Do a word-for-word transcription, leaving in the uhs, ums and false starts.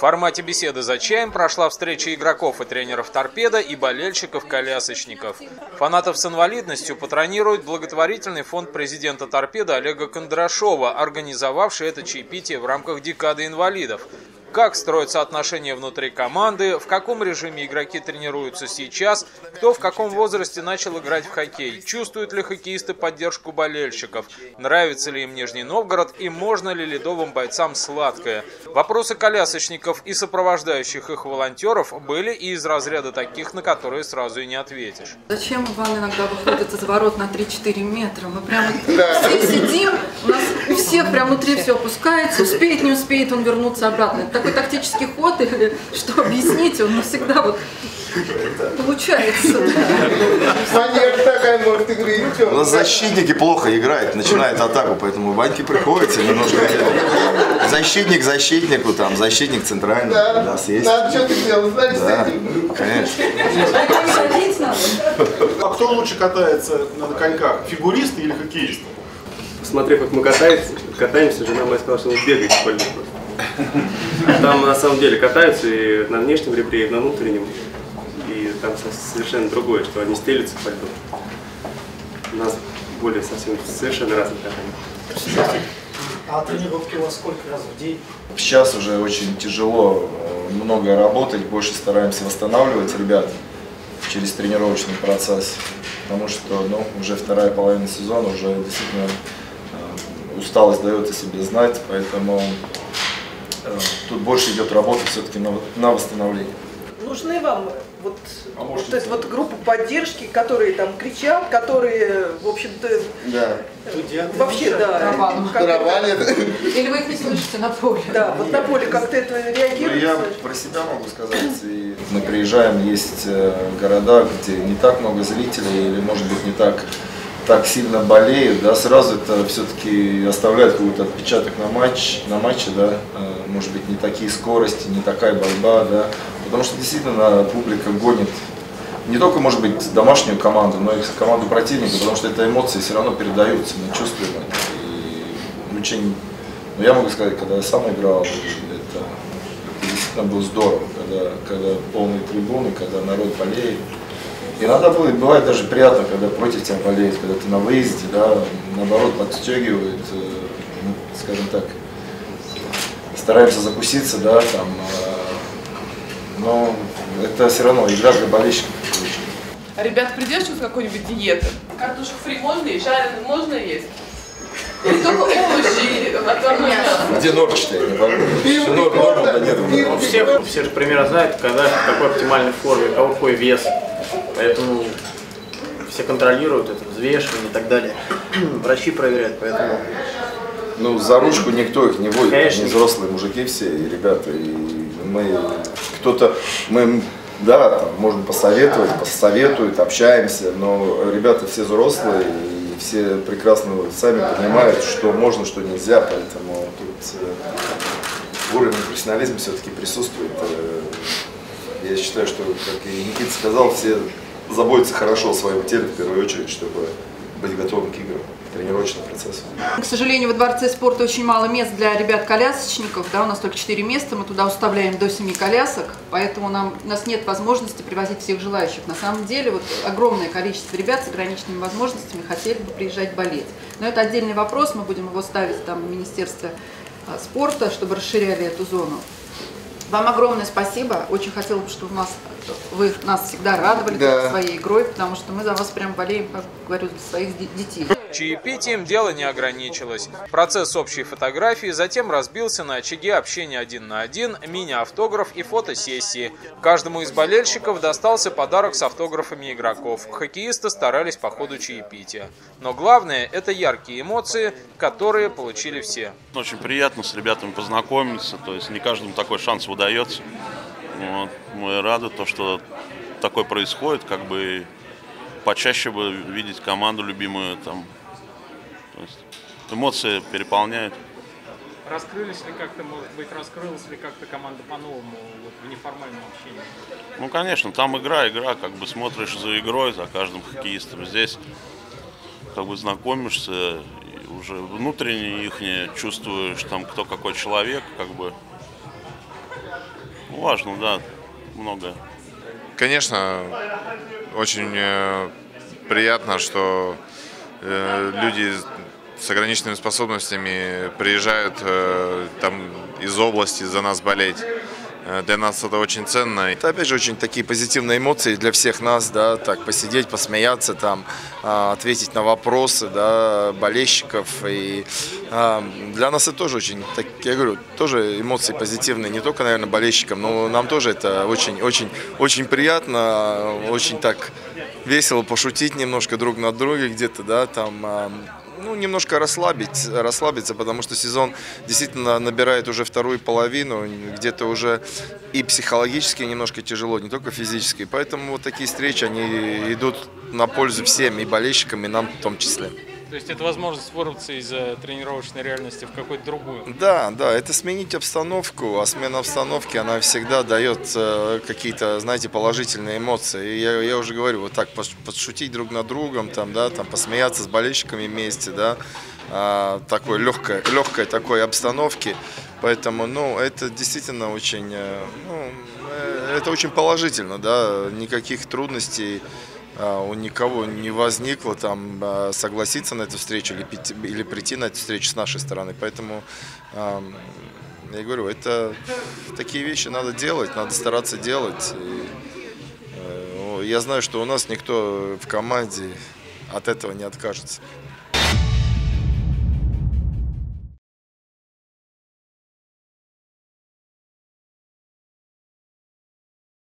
В формате беседы за чаем прошла встреча игроков и тренеров «Торпедо» и болельщиков-колясочников. Фанатов с инвалидностью патронирует благотворительный фонд президента «Торпедо» Олега Кондрашова, организовавший это чаепитие в рамках декады инвалидов. Как строятся отношения внутри команды, в каком режиме игроки тренируются сейчас, кто в каком возрасте начал играть в хоккей, чувствуют ли хоккеисты поддержку болельщиков, нравится ли им Нижний Новгород и можно ли ледовым бойцам сладкое. Вопросы колясочников и сопровождающих их волонтеров были и из разряда таких, на которые сразу и не ответишь. Зачем Иван иногда выходит из ворот на три-четыре метра? Мы прямо все сидим, у нас у всех прям внутри все опускается, успеет, не успеет он вернуться обратно. Такой тактический ход, или что объяснить, он всегда вот получается. Манера такая, может, игры. У нас защитники плохо играют, начинают атаку, поэтому Ваньке приходится немножко защитник защитнику, там, защитник центральный. Да, у нас есть. Надо что-то делать, значит, да, с этим. конечно. А кто лучше катается на коньках, фигуристы или хоккеисты? Смотрев, как мы катаемся, катаемся, жена моя сказала, что он бегает по льду. Там на самом деле катаются и на внешнем ребре, и на внутреннем. И там совершенно другое, что они стелятся по льду. У нас более совсем совершенно разные катания. А тренировки у вас сколько раз в день? Сейчас уже очень тяжело много работать, больше стараемся восстанавливать ребят через тренировочный процесс. Потому что ну, уже вторая половина сезона, уже действительно усталость дает о себе знать, поэтому тут больше идет работа все-таки на, на восстановление. Нужны вам вот, а вот эта вот группа поддержки, которые там кричат, которые, в общем-то, да. вообще, да. Или вы их не слышите на поле? Да, вот на поле как-то это реагирует. Ну, я про себя могу сказать. И мы приезжаем, есть города, где не так много зрителей или, может быть, не так так сильно болеют, да, сразу это все-таки оставляет какой-то отпечаток на матч, на матче, да, может быть, не такие скорости, не такая борьба, да, потому что действительно публика гонит не только, может быть, домашнюю команду, но и команду противника, потому что это эмоции все равно передаются, мы чувствуем это. И очень, ну, я могу сказать, когда я сам играл, это, это действительно было здорово, когда, когда полные трибуны, когда народ болеет. Иногда бывает даже приятно, когда против тебя болеют, когда ты на выезде, да, наоборот, подстегивают, ну, скажем так, стараемся закуситься, да, там, но это все равно игра для болельщиков. А ребята придерживаются какой-нибудь диеты? Картошек фри можно есть, жареных можно есть? Или только овощи, или отварное мясо? Где норма-то, я не помню. Норма нет. У всех, все же примерно знают, когда в какой оптимальной форме, у кого какой вес. Поэтому все контролируют это, взвешивание и так далее. Врачи проверяют, поэтому... Ну, за ручку никто их не водит, Конечно. они взрослые мужики все, и ребята, и мы, кто-то, мы, да, там, можем посоветовать, посоветуют, общаемся, но ребята все взрослые, и все прекрасно сами понимают, что можно, что нельзя, поэтому тут э, уровень профессионализма все-таки присутствует. Я считаю, что, как и Никита сказал, все заботятся хорошо о своем теле в первую очередь, чтобы быть готовым к играм, к тренировочному процессу. К сожалению, во Дворце спорта очень мало мест для ребят-колясочников, да, у нас только четыре места, мы туда уставляем до семи колясок, поэтому нам, у нас нет возможности привозить всех желающих. На самом деле, вот огромное количество ребят с ограниченными возможностями хотели бы приезжать болеть. Но это отдельный вопрос, мы будем его ставить там в Министерство спорта, чтобы расширяли эту зону. Вам огромное спасибо. Очень хотела бы, чтобы нас, вы нас всегда радовали да. своей игрой, потому что мы за вас прям болеем, как говорю, за своих детей. Чаепитием дело не ограничилось. Процесс общей фотографии затем разбился на очаге общения один на один, мини-автограф и фотосессии. Каждому из болельщиков достался подарок с автографами игроков. Хоккеисты старались по ходу чаепития. Но главное – это яркие эмоции, которые получили все. Очень приятно с ребятами познакомиться, то есть не каждому такой шанс удается. Вот. Мы рады, то, что такое происходит, как бы почаще бы видеть команду любимую там. То есть эмоции переполняют. Раскрылись ли как-то, может быть, раскрылась ли как-то команда по-новому вот, в неформальном общении? Ну, конечно, там игра, игра, как бы смотришь за игрой, за каждым хоккеистом. Здесь как бы знакомишься, и уже внутренне их не чувствуешь, там, кто какой человек, как бы. Важно, да, много. Конечно, очень э, приятно, что э, люди с ограниченными способностями приезжают э, там из области за нас болеть. Для нас это очень ценно. Это, опять же, очень такие позитивные эмоции для всех нас, да, так посидеть, посмеяться, там, ответить на вопросы, да, болельщиков. И а, для нас это тоже очень, так, я говорю, тоже эмоции позитивные, не только, наверное, болельщикам, но нам тоже это очень, очень, очень приятно, очень так весело пошутить немножко друг над другом где-то, да, там. А, Ну, немножко расслабить, расслабиться, потому что сезон действительно набирает уже вторую половину, где-то уже и психологически немножко тяжело, не только физически. Поэтому вот такие встречи, они идут на пользу всем, и болельщикам, и нам в том числе. То есть это возможность вырваться из тренировочной реальности в какую-то другую? Да, да, это сменить обстановку, а смена обстановки, она всегда дает э, какие-то, знаете, положительные эмоции. И я, я уже говорю, вот так подшутить друг над другом, там, да, там, посмеяться с болельщиками вместе, да, э, такой легкой, легкой такой обстановки. Поэтому, ну, это действительно очень, э, ну, э, это очень положительно, да, никаких трудностей у никого не возникло там согласиться на эту встречу или, или прийти на эту встречу с нашей стороны. Поэтому, я говорю, это такие вещи надо делать, надо стараться делать. И я знаю, что у нас никто в команде от этого не откажется.